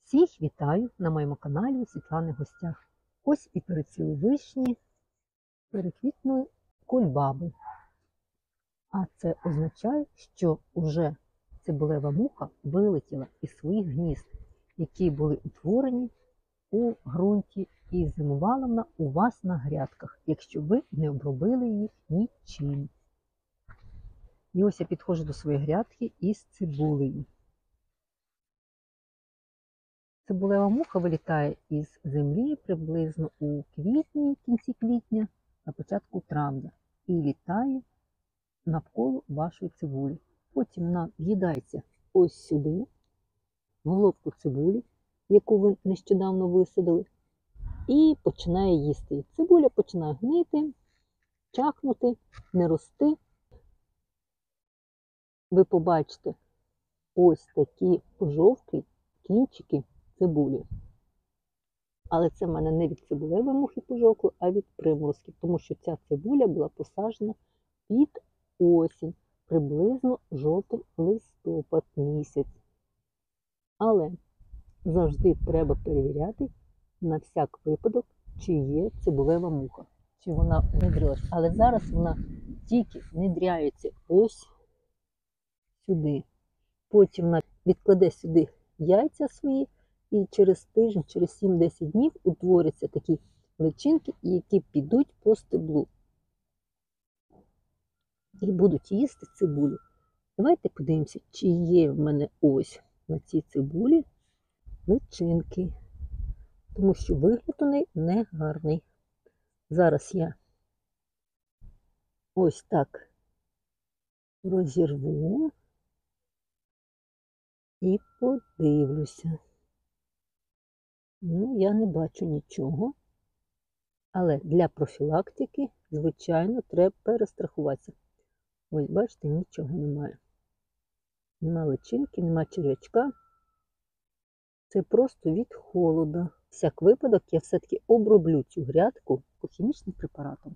Всіх вітаю на моєму каналі у Світлани Гостях. Ось і перецвіли вишні, переквітнули кульбаби. А це означає, що уже цибулева муха вилетіла із своїх гнізд, які були утворені у ґрунті, і зимувала вона у вас на грядках, якщо ви не обробили їх нічим. І ось я підходжу до своєї грядки із цибулею. Цибулева муха вилітає із землі приблизно у квітні, кінці квітня, на початку травня, і літає навколо вашої цибулі. Потім вона в'їдається ось сюди, в головку цибулі, яку ви нещодавно висадили, і починає їсти. Цибуля починає гнити, чахнути, не рости. Ви побачите ось такі пожовклі кінчики цибулі. Але це в мене не від цибулевої мухи пожовкло, а від приморозків, тому що ця цибуля була посаджена під осінь, приблизно жовтень-листопад місяць. Але завжди треба перевіряти на всяк випадок, чи є цибулева муха, чи вона внедрилась. Але зараз вона тільки внедряється ось сюди. Потім вона відкладе сюди яйця свої, і через тиждень, через 7-10 днів утворяться такі личинки, які підуть по стеблу і будуть їсти цибулю. Давайте подивимося, чи є в мене ось на цій цибулі личинки, тому що вигляд у неї не гарний. Зараз я ось так розірву і подивлюся. Ну, я не бачу нічого, але для профілактики, звичайно, треба перестрахуватися. Ось, бачите, нічого немає. Нема личинки, нема черв'ячка. Це просто від холоду. Всяк випадок я все-таки оброблю цю грядку хімічним препаратом.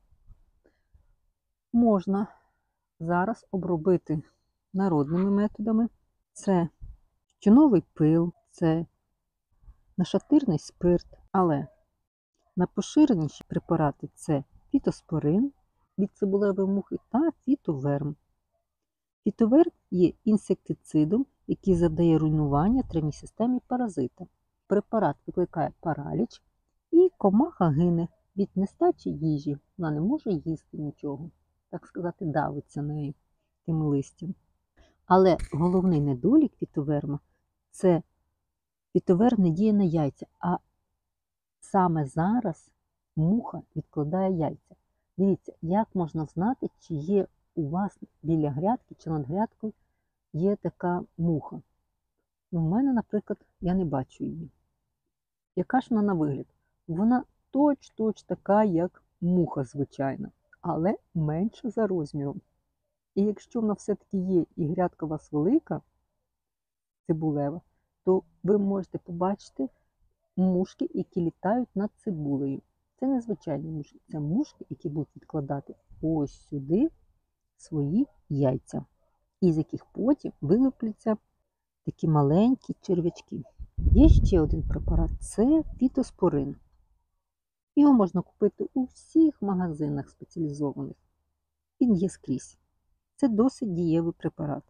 Можна зараз обробити народними методами. Це тютюновий пил, це нашатирний спирт, але найпоширеніші препарати – це фітоспорин від цибулевої мухи та фітоверм. Фітоверм є інсектицидом, який завдає руйнування травній системі паразита. Препарат викликає параліч, і комаха гине від нестачі їжі. Вона не може їсти нічого, так сказати, давиться нею, тим листям. Але головний недолік фітоверма – це фітоверм не діє на яйця, а саме зараз муха відкладає яйця. Дивіться, як можна знати, чи є у вас біля грядки чи над грядкою є така муха. У мене, наприклад, я не бачу її. Яка ж вона на вигляд? Вона точ-точ така, як муха звичайна, але менша за розміром. І якщо вона все-таки є і грядка у вас велика, цибулева, то ви можете побачити мушки, які літають над цибулею. Це не звичайні мушки, це мушки, які будуть відкладати ось сюди свої яйця, із яких потім вилупляться такі маленькі черв'ячки. Є ще один препарат – це фітоспорин. Його можна купити у всіх магазинах спеціалізованих. Він є скрізь. Це досить дієвий препарат.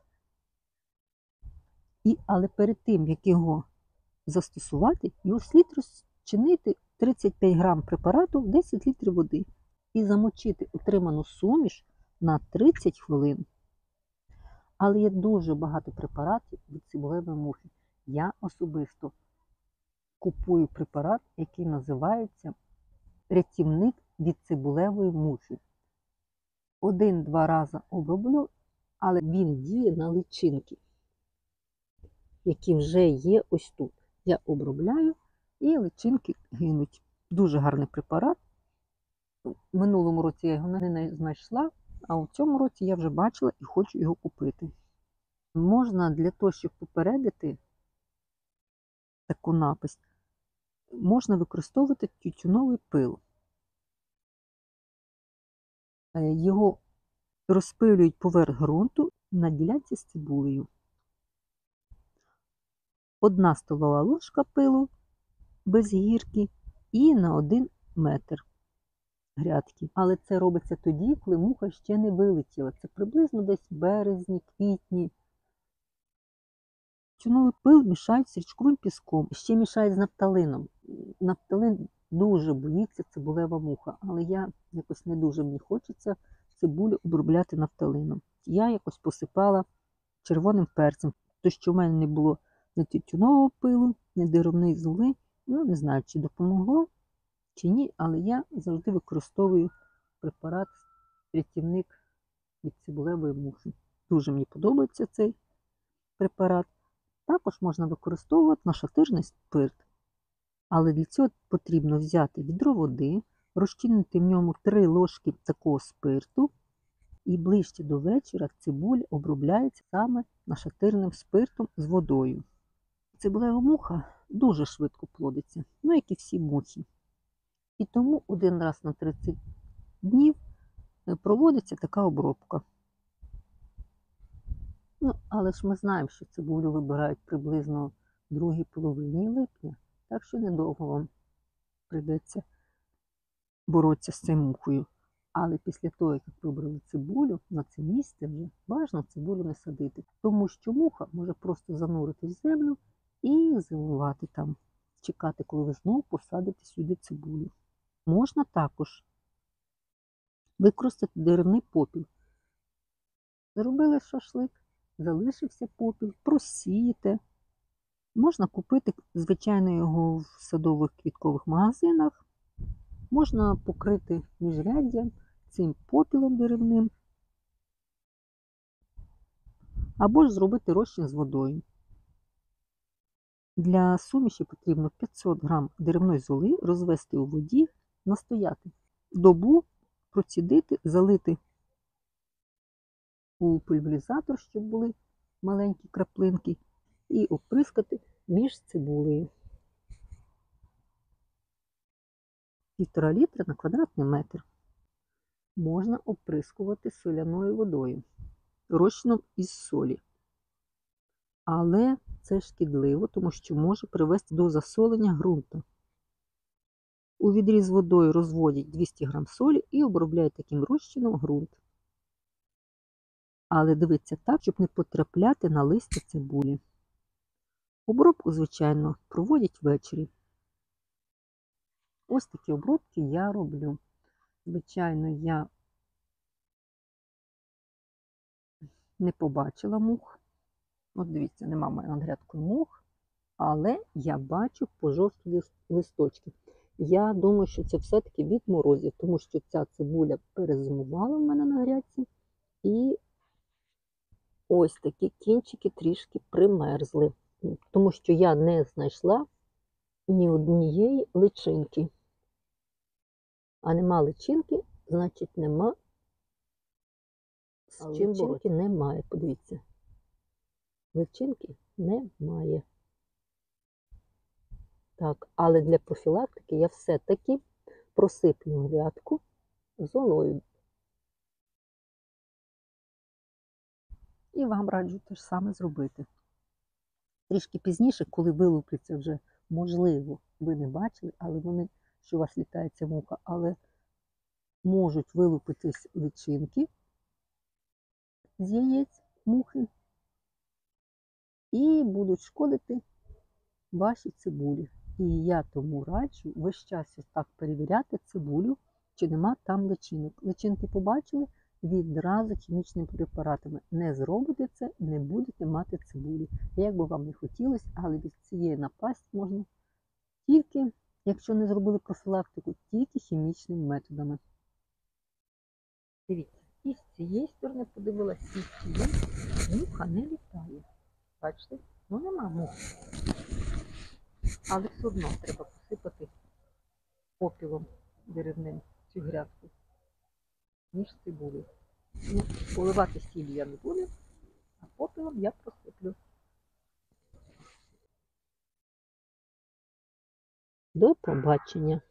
Але перед тим, як його застосувати, його слід розчинити 35 грам препарату в 10 літрів води і замочити отриману суміш на 30 хвилин. Але є дуже багато препаратів від цибулевої мухи. Я особисто купую препарат, який називається рятівник від цибулевої мухи. 1-2 рази оброблю, але він діє на личинки, які вже є ось тут. Я обробляю, і личинки гинуть. Дуже гарний препарат. В минулому році я його не знайшла, а у цьому році я вже бачила і хочу його купити. Можна для того, щоб попередити таку напасть, можна використовувати тютюновий пил. Його розпилюють поверх ґрунту на ділянці з цибулею. 1 столова ложка пилу без гірки і на 1 метр грядки. Але це робиться тоді, коли муха ще не вилетіла. Це приблизно десь в березні, квітні. Тютюновий пил мішають з річковим піском. Ще мішають з нафталином. Нафталин дуже боїться цибулева муха, але я якось не дуже мені хочеться цибулю обробляти нафталином. Я якось посипала червоним перцем, тому що в мене не було ні тютюнового пилу, ні деревної золи. Ну, не знаю, чи допомогло, чи ні, але я завжди використовую препарат рятівник від цибулевої мухи. Дуже мені подобається цей препарат. Також можна використовувати нашатирний спирт. Але для цього потрібно взяти відро води, розчинити в ньому 3 ложки такого спирту, і ближче до вечора цибуля обробляється саме нашатирним спиртом з водою. Цибулева муха дуже швидко плодиться, ну як і всі мухи. І тому 1 раз на 30 днів проводиться така обробка. Ну, але ж ми знаємо, що цибулю вибирають приблизно в другій половині липня, так що недовго вам прийдеться боротися з цією мухою. Але після того, як вибрали цибулю, на це місце вже бажано цибулю не садити, тому що муха може просто занурити в землю і зимувати там, чекати, коли ви знову посадите сюди цибулю. Можна також використати деревний попіл. Зробили шашлик, залишився попіл, просієте. Можна купити, звичайно, його в садових квіткових магазинах. Можна покрити міжряддя цим попілом деревним. Або ж зробити розчин з водою. Для суміші потрібно 500 г деревної золи розвести у воді, настояти. Добу процідити, залити у пульверизатор, щоб були маленькі краплинки, і оприскати між цибулею. 1,5 літра на квадратний метр. Можна оприскувати соляною водою, розчином із солі. Але це шкідливо, тому що може привести до засолення ґрунту. У відрі з водою розводять 200 г солі і обробляють таким розчином ґрунт. Але дивіться так, щоб не потрапляти на листя цибулі. Обробку, звичайно, проводять ввечері. Ось такі обробки я роблю. Звичайно, я не побачила мух. От дивіться, нема в мене над грядкою мух, але я бачу пожовклі листочки. Я думаю, що це все-таки від морозів, тому що ця цибуля перезимувала в мене на грядці. І ось такі кінчики трішки примерзли, тому що я не знайшла ні однієї личинки. А нема личинки, значить нема з чим личинки немає. Подивіться. Личинки немає. Так, але для профілактики я все-таки просиплю грядку золою. І вам раджу те ж саме зробити. Трішки пізніше, коли вилупляться вже, можливо, ви не бачили, але вони, що у вас літається муха, але можуть вилупитись личинки з яєць мухи і будуть шкодити вашій цибулі. І я тому раджу весь час так перевіряти цибулю, чи нема там личинок. Личинки побачили, відразу хімічними препаратами не зробите це, не будете мати цибулі. Як би вам не хотілося, але від цієї напасти можна тільки, якщо не зробили профілактику, тільки хімічними методами. Дивіться, і з цієї сторони подивилася, і з цієї муха не літає. Бачите? Ну нема мухи. Але все одно треба посипати попілом деревним цю грядку, ніж цибулю. Ну, поливати сіллю я не буду, а попілом я посиплю. До побачення!